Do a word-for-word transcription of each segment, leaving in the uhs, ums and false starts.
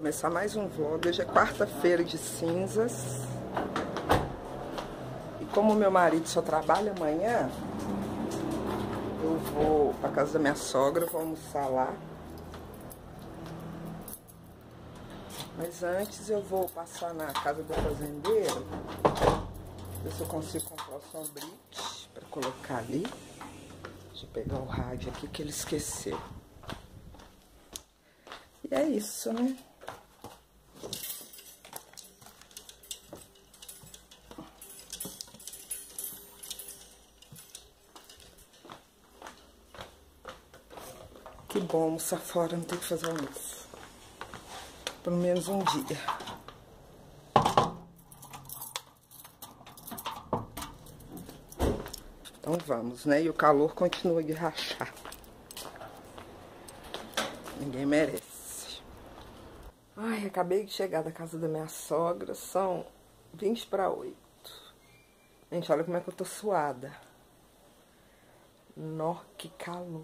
Começar mais um vlog. Hoje é quarta-feira de cinzas. E como meu marido só trabalha amanhã, eu vou pra casa da minha sogra, vou almoçar lá. Mas antes eu vou passar na casa do fazendeiro, ver se eu consigo comprar o sombrite pra colocar ali. Deixa eu pegar o rádio aqui que ele esqueceu. E é isso, né? Que bom almoçar fora, não ter que fazer almoço. Pelo menos um dia. Então vamos, né? E o calor continua de rachar. Ninguém merece. Ai, acabei de chegar da casa da minha sogra. São vinte para oito. Gente, olha como é que eu tô suada. Nó, que calor.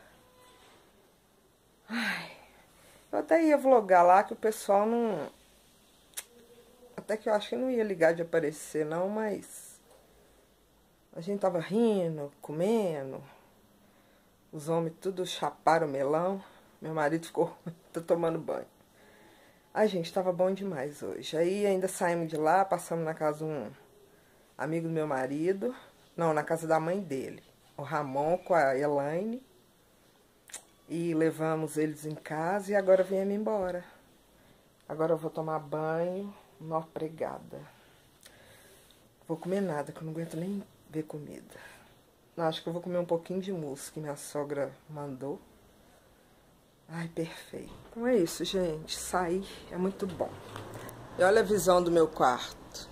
Ai, eu até ia vlogar lá, que o pessoal não... Até que eu acho que não ia ligar de aparecer, não, mas... A gente tava rindo, comendo. Os homens tudo chaparam o melão. Meu marido ficou tá tomando banho. Ai, gente, tava bom demais hoje. Aí ainda saímos de lá, passamos na casa de um amigo do meu marido. Não, na casa da mãe dele. O Ramon com a Elaine. E levamos eles em casa e agora viemos embora. Agora eu vou tomar banho, nó pregada. Vou comer nada, que eu não aguento nem ver comida. Não, acho que eu vou comer um pouquinho de mousse que minha sogra mandou. Ai, perfeito. Então é isso, gente. Sair é muito bom. E olha a visão do meu quarto.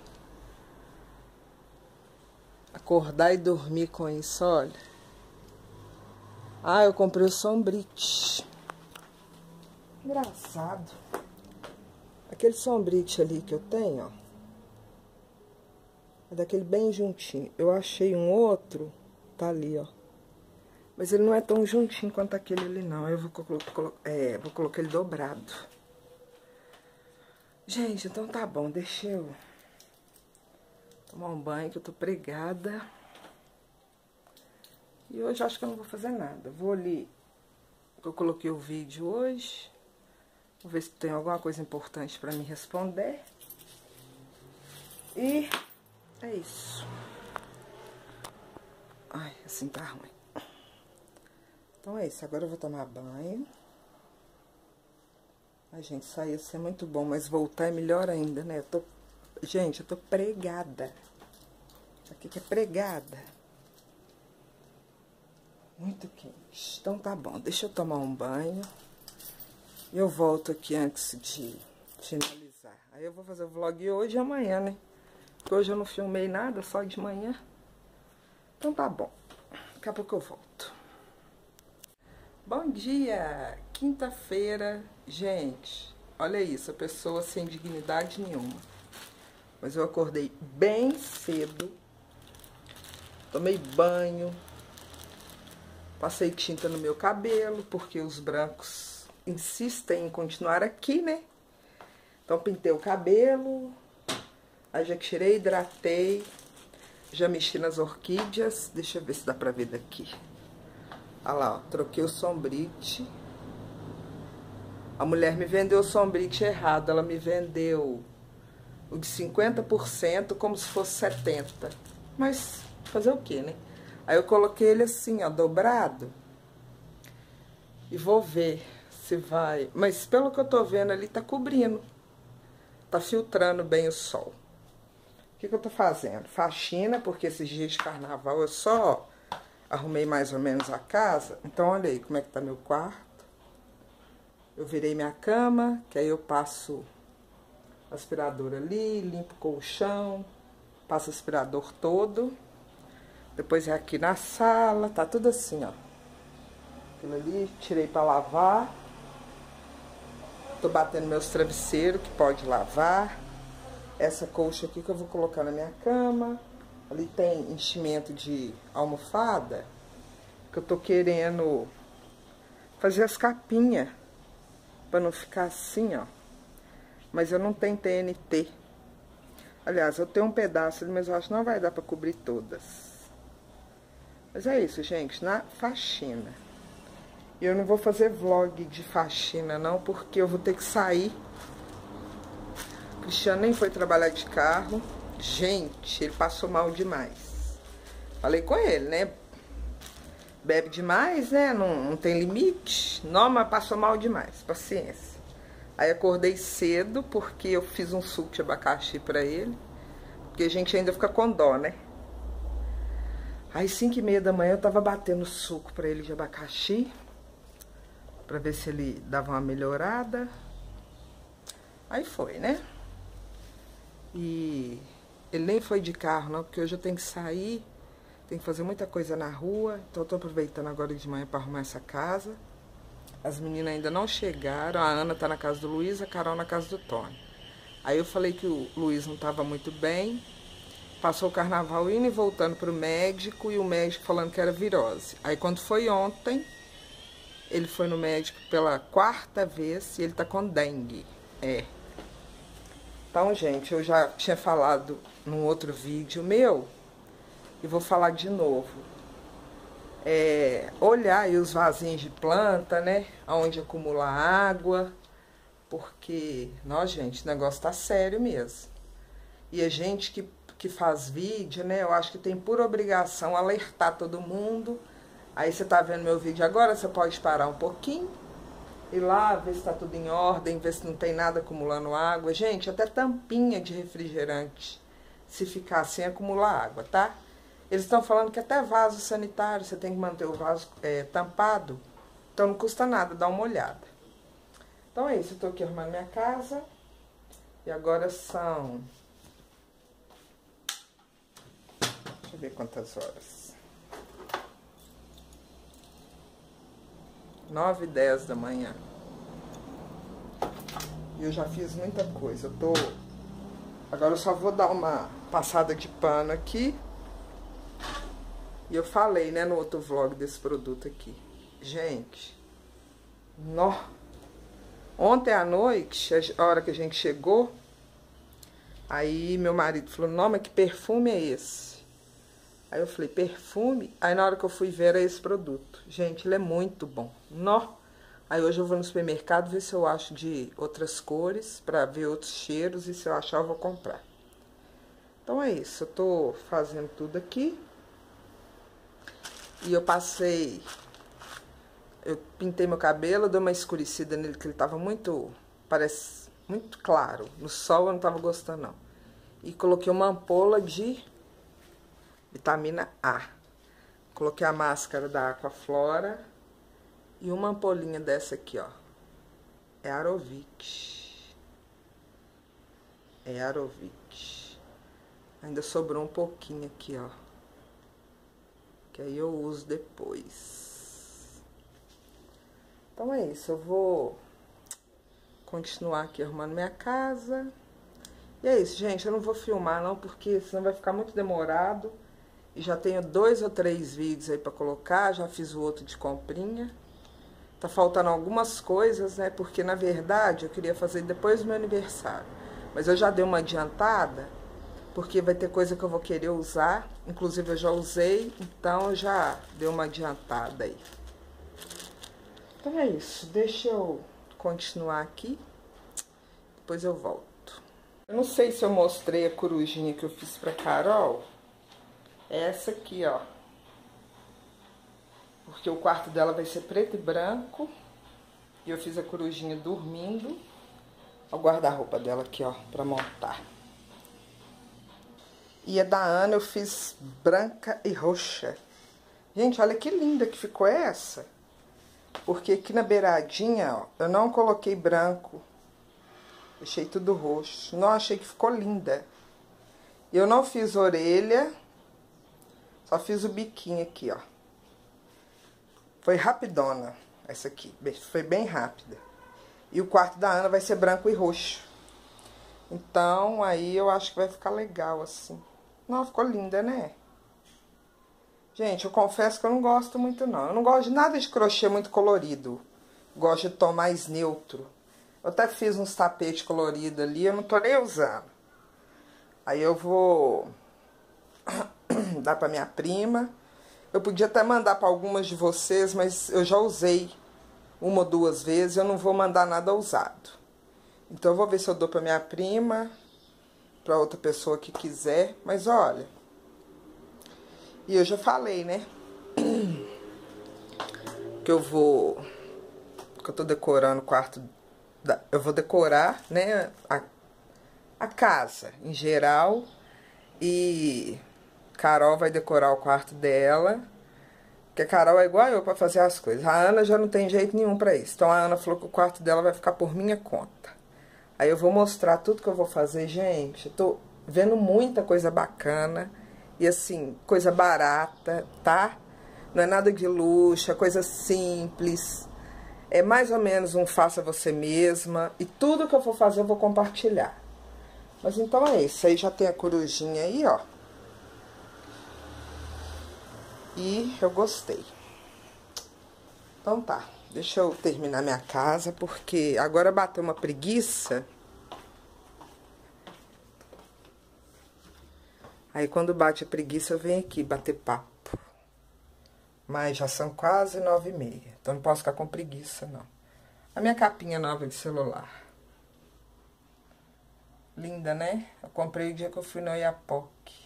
Acordar e dormir com isso, olha. Ah, eu comprei o sombrite. Engraçado. Aquele sombrite ali que eu tenho, ó. É daquele bem juntinho. Eu achei um outro, tá ali, ó. Mas ele não é tão juntinho quanto aquele ali, não. Eu vou, colo colo é, vou colocar ele dobrado. Gente, então tá bom. Deixa eu tomar um banho, que eu tô pregada. E hoje acho que eu não vou fazer nada. Vou ali, eu coloquei o vídeo hoje. Vou ver se tem alguma coisa importante pra me responder. E é isso. Ai, assim tá ruim. Então é isso, agora eu vou tomar banho. Ai, gente, sair assim é muito bom, mas voltar é melhor ainda, né? Eu tô... Gente, eu tô pregada. Aqui que é pregada. Muito quente. Então tá bom, deixa eu tomar um banho. E eu volto aqui antes de finalizar. Aí eu vou fazer o vlog hoje e amanhã, né? Porque hoje eu não filmei nada, só de manhã. Então tá bom. Daqui a pouco eu volto. Bom dia! Quinta-feira. Gente, olha isso, a pessoa sem dignidade nenhuma. Mas eu acordei bem cedo. Tomei banho. Passei tinta no meu cabelo, porque os brancos insistem em continuar aqui, né? Então, pintei o cabelo. Aí já tirei, hidratei. Já mexi nas orquídeas. Deixa eu ver se dá pra ver daqui. Olha lá, ó, troquei o sombrite. A mulher me vendeu o sombrite errado. Ela me vendeu o de cinquenta por cento como se fosse setenta por cento. Mas fazer o quê, né? Aí eu coloquei ele assim, ó, dobrado. E vou ver se vai... Mas pelo que eu tô vendo ali, tá cobrindo. Tá filtrando bem o sol. O que que eu tô fazendo? Faxina, porque esses dias de carnaval eu só arrumei mais ou menos a casa. Então, olha aí como é que tá meu quarto. Eu virei minha cama, que aí eu passo aspirador ali, limpo o colchão, passo o aspirador todo. Depois é aqui na sala, tá tudo assim, ó. Aquilo ali, tirei pra lavar. Tô batendo meus travesseiros, que pode lavar. Essa colcha aqui que eu vou colocar na minha cama. Ali tem enchimento de almofada, que eu tô querendo fazer as capinhas, pra não ficar assim, ó. mas eu não tenho T N T. Aliás, eu tenho um pedaço, mas eu acho que não vai dar pra cobrir todas. Mas é isso, gente, na faxina. E eu não vou fazer vlog de faxina, não, porque eu vou ter que sair. O Cristiano nem foi trabalhar de carro. Gente, ele passou mal demais. Falei com ele, né? Bebe demais, né? Não, não tem limite. Não, mas passou mal demais. Paciência. Aí acordei cedo, porque eu fiz um suco de abacaxi pra ele. Porque a gente ainda fica com dó, né? Aí, cinco e meia da manhã, eu tava batendo suco pra ele de abacaxi. Pra ver se ele dava uma melhorada. Aí foi, né? E ele nem foi de carro, não, porque hoje eu tenho que sair. Tenho que fazer muita coisa na rua. Então eu tô aproveitando agora de manhã pra arrumar essa casa. As meninas ainda não chegaram. A Ana tá na casa do Luiz, a Carol na casa do Tony. Aí eu falei que o Luiz não tava muito bem. Passou o carnaval indo e voltando pro médico. E o médico falando que era virose. Aí quando foi ontem, ele foi no médico pela quarta vez e ele tá com dengue. É. Então, gente, eu já tinha falado num outro vídeo meu. E vou falar de novo. É, olhar aí os vasinhos de planta, né? Onde acumula água. Porque, não, gente, o negócio tá sério mesmo. E a gente que, que faz vídeo, né? Eu acho que tem por obrigação alertar todo mundo. Aí você tá vendo meu vídeo agora, você pode parar um pouquinho. Ir lá, ver se tá tudo em ordem, ver se não tem nada acumulando água. Gente, até tampinha de refrigerante, se ficar assim, acumula água, tá? Eles estão falando que até vaso sanitário, você tem que manter o vaso é, tampado. Então não custa nada, dá uma olhada. Então é isso, eu tô aqui arrumando minha casa. E agora são... Deixa eu ver quantas horas. nove e dez da manhã. E eu já fiz muita coisa. Eu tô... Agora eu só vou dar uma passada de pano aqui. E eu falei, né, no outro vlog desse produto aqui. Gente, nó. Ontem à noite, a hora que a gente chegou, aí meu marido falou, não, mas que perfume é esse? Aí eu falei, perfume? Aí na hora que eu fui ver, era esse produto. Gente, ele é muito bom. Nó. Aí hoje eu vou no supermercado ver se eu acho de outras cores, pra ver outros cheiros, e se eu achar eu vou comprar. Então é isso, eu tô fazendo tudo aqui. E eu passei, eu pintei meu cabelo, dei uma escurecida nele, que ele tava muito, parece, muito claro. No sol eu não tava gostando, não. E coloquei uma ampola de vitamina A. Coloquei a máscara da Aquaflora e uma ampolinha dessa aqui, ó. É Arovic. É Arovic. Ainda sobrou um pouquinho aqui, ó. Que aí eu uso depois. Então é isso, eu vou continuar aqui arrumando minha casa. E é isso, gente, eu não vou filmar não, porque senão vai ficar muito demorado. E já tenho dois ou três vídeos aí pra colocar, já fiz o outro de comprinha. Tá faltando algumas coisas, né, porque na verdade eu queria fazer depois do meu aniversário. Mas eu já dei uma adiantada, porque vai ter coisa que eu vou querer usar. Inclusive eu já usei, então eu já dei uma adiantada aí. Então é isso, deixa eu continuar aqui, depois eu volto. Eu não sei se eu mostrei a corujinha que eu fiz pra Carol. É essa aqui, ó. Porque o quarto dela vai ser preto e branco. E eu fiz a corujinha dormindo. Ó o guarda-roupa dela aqui, ó, pra montar. E a da Ana eu fiz branca e roxa. Gente, olha que linda que ficou essa. Porque aqui na beiradinha, ó, eu não coloquei branco. Deixei tudo roxo. Não, achei que ficou linda. Eu não fiz orelha. Só fiz o biquinho aqui, ó. Foi rapidona essa aqui. Foi bem rápida. E o quarto da Ana vai ser branco e roxo. Então, aí eu acho que vai ficar legal assim. Não, ficou linda, né? Gente, eu confesso que eu não gosto muito, não. Eu não gosto de nada de crochê muito colorido. Gosto de tom mais neutro. Eu até fiz uns tapetes coloridos ali, eu não tô nem usando. Aí eu vou dar pra minha prima. Eu podia até mandar pra algumas de vocês, mas eu já usei uma ou duas vezes, eu não vou mandar nada usado. Então eu vou ver se eu dou pra minha prima, pra outra pessoa que quiser. Mas olha, e eu já falei, né? Que eu vou... Que eu tô decorando o quarto... Da, eu vou decorar, né? A, a casa, em geral. E Carol vai decorar o quarto dela. Porque a Carol é igual eu pra fazer as coisas. A Ana já não tem jeito nenhum pra isso. Então a Ana falou que o quarto dela vai ficar por minha conta. Aí eu vou mostrar tudo que eu vou fazer, gente. Eu tô vendo muita coisa bacana. E assim, coisa barata, tá? Não é nada de luxo, é coisa simples. É mais ou menos um faça você mesma. E tudo que eu for fazer eu vou compartilhar. Mas então é isso. Aí já tem a corujinha aí, ó. E eu gostei. Então tá. Deixa eu terminar minha casa, porque agora bateu uma preguiça. Aí quando bate a preguiça eu venho aqui bater papo. Mas já são quase nove e meia. Então não posso ficar com preguiça, não. A minha capinha nova de celular. Linda, né? Eu comprei o dia que eu fui no Oiapoque.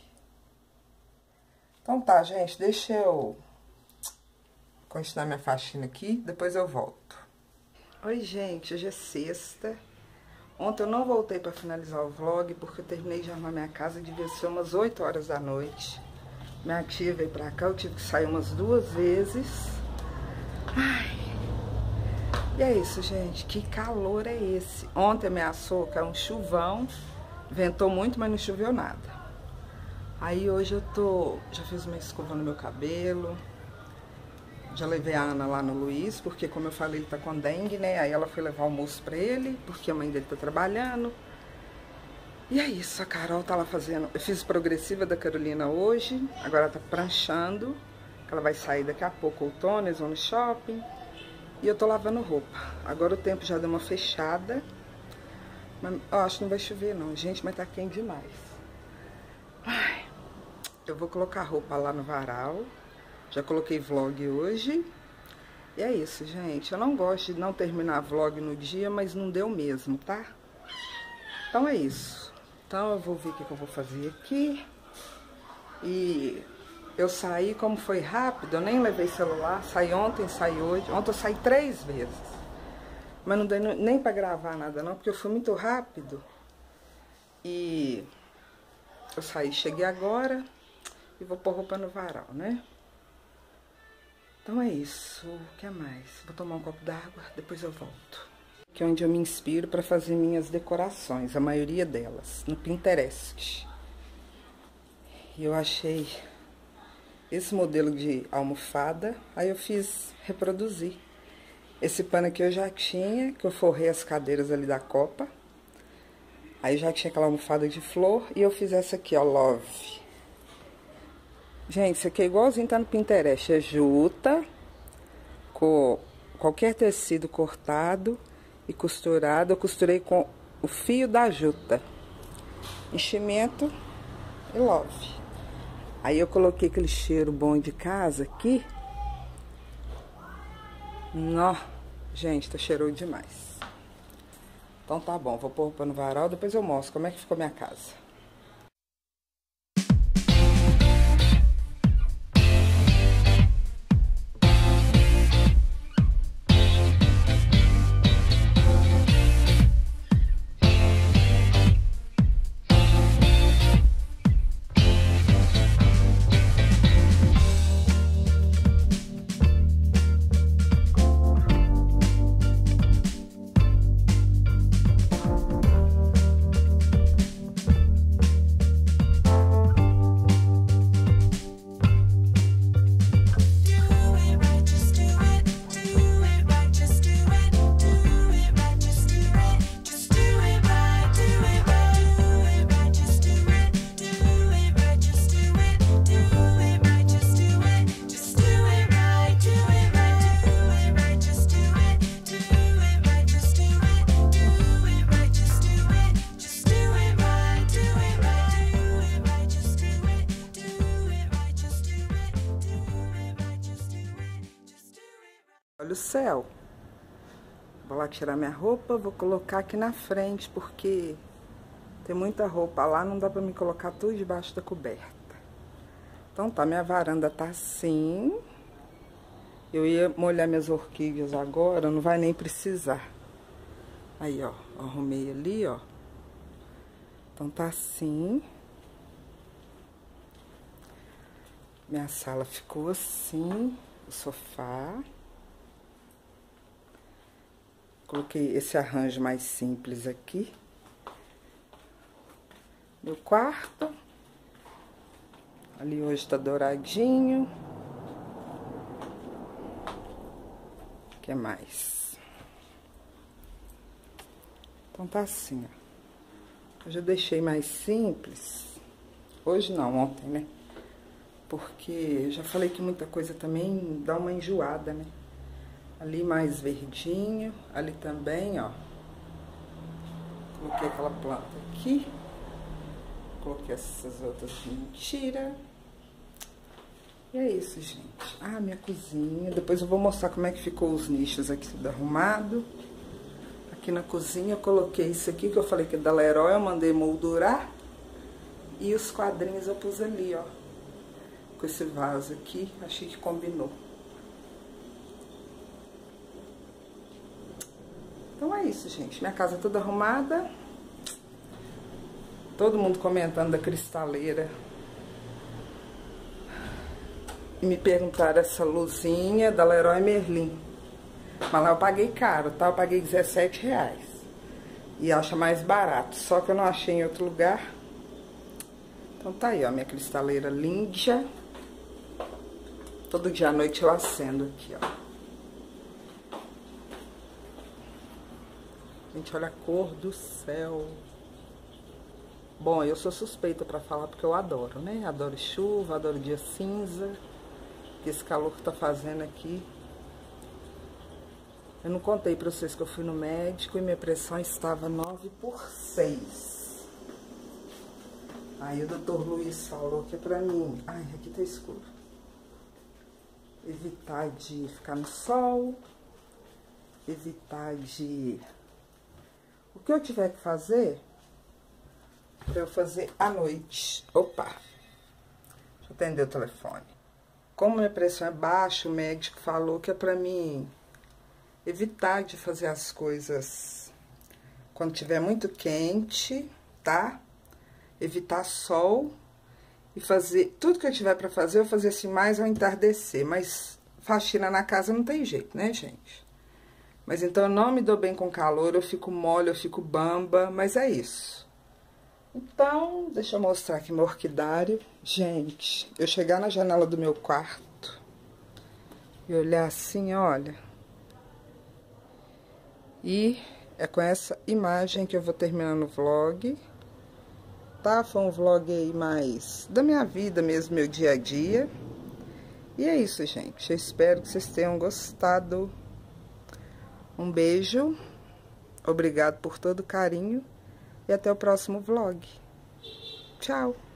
Então tá, gente. Deixa eu continuar minha faxina aqui. Depois eu volto. Oi, gente. Hoje é sexta. Ontem eu não voltei pra finalizar o vlog, porque eu terminei de arrumar minha casa. Devia ser umas oito horas da noite. Minha tia veio pra cá. Eu tive que sair umas duas vezes. Ai... E é isso, gente. Que calor é esse? Ontem ameaçou cair um chuvão. Ventou muito, mas não choveu nada. Aí hoje eu tô... Já fiz uma escova no meu cabelo. Já levei a Ana lá no Luiz, porque como eu falei, ele tá com dengue, né? Aí ela foi levar almoço pra ele, porque a mãe dele tá trabalhando. E é isso, a Carol tá lá fazendo... Eu fiz progressiva da Carolina hoje. Agora ela tá pranchando. Ela vai sair daqui a pouco, outono, eles vão no shopping. E eu tô lavando roupa. Agora o tempo já deu uma fechada. Mas eu acho que não vai chover não, gente, mas tá quente demais. Ai, eu vou colocar roupa lá no varal. Já coloquei vlog hoje. E é isso, gente. Eu não gosto de não terminar vlog no dia, mas não deu mesmo, tá? Então é isso. Então eu vou ver o que eu vou fazer aqui. E... eu saí, como foi rápido, eu nem levei celular, saí ontem, saí hoje. Ontem eu saí três vezes. Mas não dei nem pra gravar nada não, porque eu fui muito rápido. E eu saí, cheguei agora e vou pôr roupa no varal, né? Então é isso. O que mais? Vou tomar um copo d'água, depois eu volto. Aqui é onde eu me inspiro pra fazer minhas decorações, a maioria delas, no Pinterest. E eu achei... esse modelo de almofada, aí eu fiz reproduzir. Esse pano aqui eu já tinha, que eu forrei as cadeiras ali da copa. Aí já tinha aquela almofada de flor e eu fiz essa aqui, ó, Love. Gente, isso aqui é igualzinho tá no Pinterest, é juta, com qualquer tecido cortado e costurado. Eu costurei com o fio da juta. Enchimento e Love. Aí eu coloquei aquele cheiro bom de casa aqui. Nó, gente, tá cheiroso demais. Então tá bom, vou pôr roupa no varal, depois eu mostro como é que ficou minha casa. Olha o céu. Vou lá tirar minha roupa, vou colocar aqui na frente, porque tem muita roupa lá, não dá pra me colocar tudo debaixo da coberta. Então tá, minha varanda tá assim. Eu ia molhar minhas orquídeas agora, não vai nem precisar. Aí, ó, arrumei ali, ó. Então tá assim. Minha sala ficou assim, o sofá. Coloquei esse arranjo mais simples aqui. Meu quarto. Ali hoje tá douradinho. O que mais? Então tá assim, ó. Eu já deixei mais simples. Hoje não, ontem, né? Porque eu já falei que muita coisa também dá uma enjoada, né? Ali mais verdinho, ali também, ó. Coloquei aquela planta aqui. Coloquei essas outras de mentira. E é isso, gente. Ah, minha cozinha. Depois eu vou mostrar como é que ficou os nichos aqui, tudo arrumado. Aqui na cozinha eu coloquei isso aqui, que eu falei que é da Leroy, eu mandei moldurar. E os quadrinhos eu pus ali, ó. Com esse vaso aqui, achei que combinou. Então é isso, gente. Minha casa toda arrumada. Todo mundo comentando da cristaleira. E me perguntaram essa luzinha da Leroy Merlin. Mas lá eu paguei caro, tá? Eu paguei dezessete reais. E acha mais barato. Só que eu não achei em outro lugar. Então tá aí, ó. Minha cristaleira linda. Todo dia à noite eu acendo aqui, ó. Gente, olha a cor do céu. Bom, eu sou suspeita pra falar porque eu adoro, né? Adoro chuva, adoro dia cinza. Esse calor que tá fazendo aqui. Eu não contei pra vocês que eu fui no médico e minha pressão estava nove por seis. Aí o doutor Luiz falou que é pra mim... Ai, aqui tá escuro. Evitar de ficar no sol. Evitar de... O que eu tiver que fazer, pra eu fazer à noite. Opa! Deixa eu atender o telefone. Como minha pressão é baixa, o médico falou que é pra mim evitar de fazer as coisas quando tiver muito quente, tá? Evitar sol e fazer tudo que eu tiver pra fazer, eu fazer assim mais ao entardecer. Mas faxina na casa não tem jeito, né, gente? Mas então eu não me dou bem com calor, eu fico mole, eu fico bamba, mas é isso. Então, deixa eu mostrar aqui meu orquidário. Gente, eu chegar na janela do meu quarto e olhar assim, olha. E é com essa imagem que eu vou terminando o vlog. Tá? Foi um vlog aí mais da minha vida mesmo, meu dia a dia. E é isso, gente. Eu espero que vocês tenham gostado. Um beijo. Obrigado por todo o carinho. E até o próximo vlog. Tchau!